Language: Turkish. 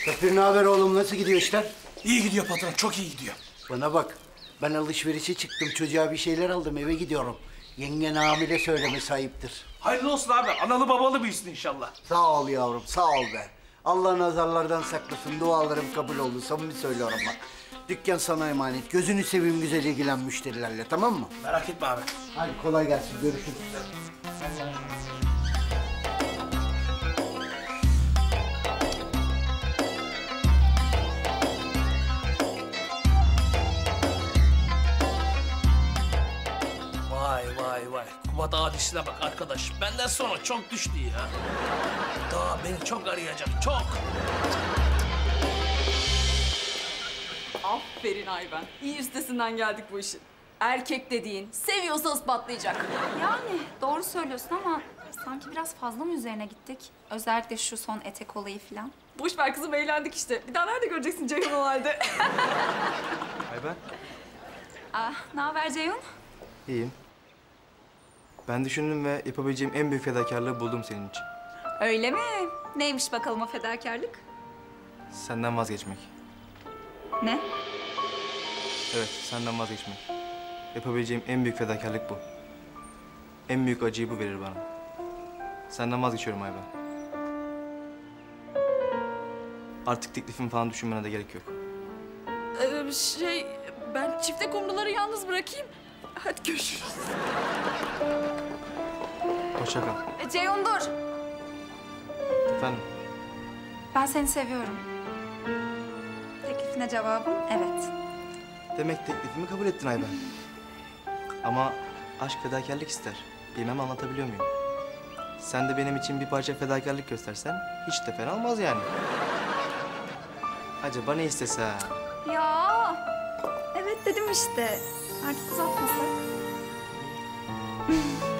Safir ne haber oğlum? Nasıl gidiyor işler? İyi gidiyor patron, çok iyi gidiyor. Bana bak. Ben alışverişe çıktım. Çocuğa bir şeyler aldım. Eve gidiyorum. Yengen hamile söylemesi ayıptır. Hayırlı olsun abi, analı babalı büyüsün inşallah. Sağ ol yavrum. Sağ ol be. Allah nazarlardan saklasın. Dualarım kabul oldu. Samimi söylüyorum bak. Dükkan sana emanet. Gözünü seveyim güzel ilgilen müşterilerle. Tamam mı? Merak etme abi. Hadi kolay gelsin. Görüşürüz. Vay. Kubat hadisine bak arkadaş. Benden sonra çok düştü ya. Daha beni çok arayacak, çok. Aferin Ayben. İyi üstesinden geldik bu işin. Erkek dediğin seviyorsa ispatlayacak. Yani doğru söylüyorsun ama sanki biraz fazla mı üzerine gittik? Özellikle şu son etek olayı falan. Boş ver kızım, eğlendik işte. Bir daha nerede göreceksin Ceyhun o halde? Ayben. Ne haber Ceyhun? İyiyim. Ben düşündüm ve yapabileceğim en büyük fedakarlığı buldum senin için. Öyle mi? Neymiş bakalım o fedakarlık? Senden vazgeçmek. Ne? Evet, senden vazgeçmek. Yapabileceğim en büyük fedakarlık bu. En büyük acıyı bu verir bana. Senden vazgeçiyorum Ayben. Artık teklifimi falan düşünmene de gerek yok. Ben çifte kumruları yalnız bırakayım. Hadi görüşürüz. Hoşça kal. Ceyhun dur. Efendim? Ben seni seviyorum. Teklifine cevabım evet. Demek teklifimi kabul ettin Ayben. Ama aşk fedakarlık ister. Bilmem anlatabiliyor muyum? Sen de benim için bir parça fedakarlık göstersen hiç de fena olmaz yani. Acaba ne istesem? Ya evet dedim işte. Artık uzatmasak.